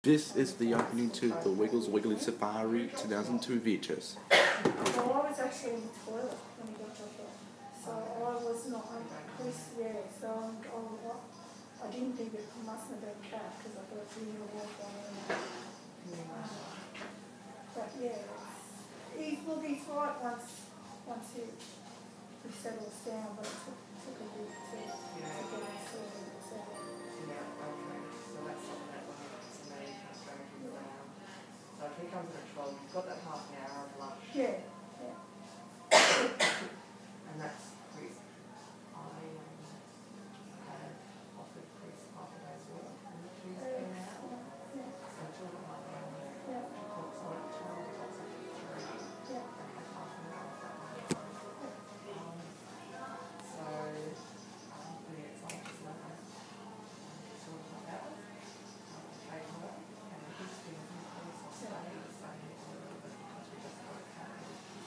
This is the opening to the Wiggles Wiggly Safari 2002 VHS. So I was actually in the toilet when he got dropped off. So I was not, Chris, yeah, so I didn't think it must have been cat because I thought you knew what going on. But yeah, he's right once he settles down, but it took a bit to get him sorted. So. So if he comes in at 12, you've got that half an hour of lunch. Yeah. And that's Chris. I have offered Chris half a day's work on the Tuesday now. So 2.5 hours. He clocks on at 12, clocks up at 3. And has half an hour of that one. So I'm pretty excited to know that. 2.5 hours. Paid work. And his things in place will stay the same a little bit because we just got paid.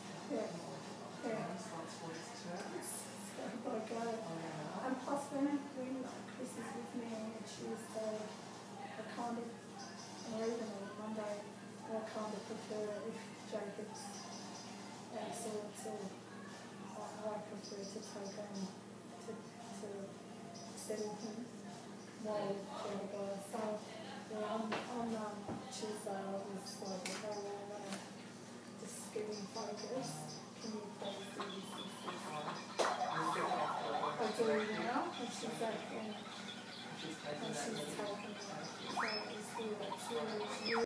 And plus when Chris is with me on the Tuesday, I kind of, or even on Monday, I kind of prefer if Jacob's sorts or I prefer to take on to settle him while the other guys. So yeah, on Tuesday I was like, okay, well, just get in focus. Can you please do this? I do now, and she's like, and she's taken it. So it's really